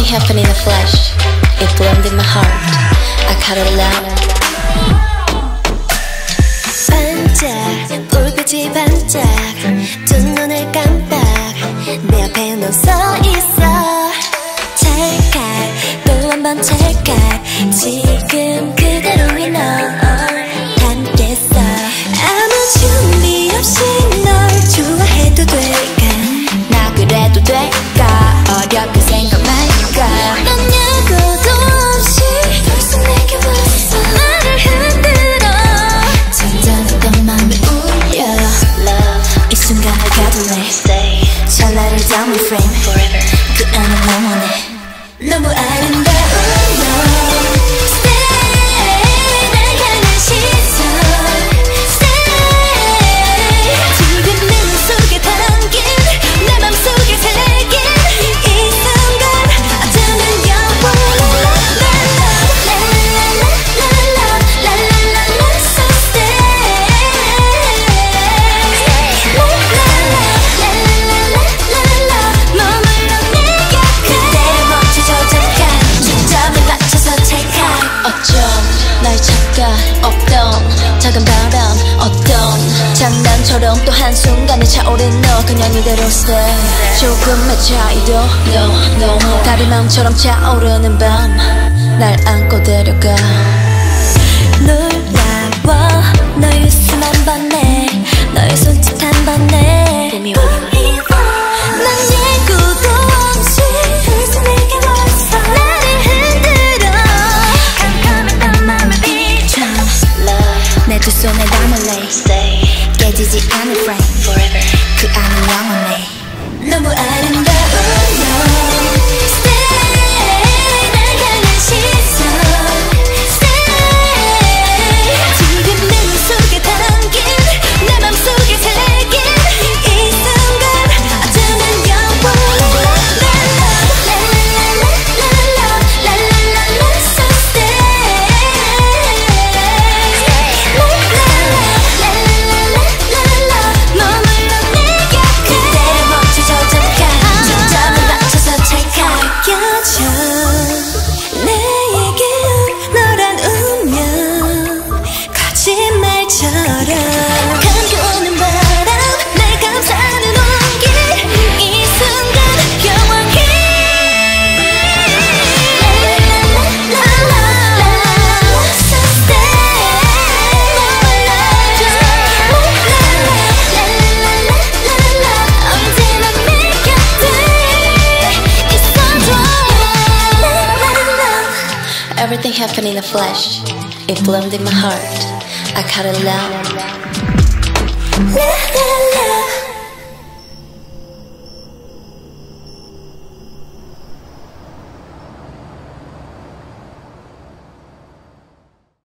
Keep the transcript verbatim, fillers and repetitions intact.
happened in the flesh. It bloomed in my heart. I cut it out. 반짝 불빛이 반짝 두 눈을 깜빡 내 앞에 너 서 있어. 찰칵 또 한 번 찰칵 지금 그대로의 너 담겠어. 아무 준비 없이 널 좋아해도 될까? 나 그래도 될까? 어렵게 생각 말까? 넌 예고도 없이 벌써 내게 왔어. 나를 흔들어 잔잔했던 맘을 울려. Love 이 순간을 가둘래. Stay 찰나를 담은 frame forever. 그 안에 영원해. 너무 아름다운 너. 없던 작은 바람 어떤 장난처럼 또 한순간에 차오른 너 그냥 이대로 stay. 조금의 차이도 no no 달이 마음처럼 차오르는 밤 날 안고 데려가. 놀라워 너의 웃음 한 번에 너의 손짓 한 번에 봄이 오니 두 손에 담을래. Stay 깨지지 않을 frame forever. 그 안은 영원해. 너무 아름다운 너. Stay 날 향한 시선. Stay 지금 내 눈 속에 담긴 내 맘속에 새긴 이 순간 어쩌면 영원해. 감겨오는 바람 날 감싸는 온기 이 순간 영원히. So stay 언제나 내 곁에 있어줘. Everything happened in the flesh. It bloomed in my heart. I cut it out.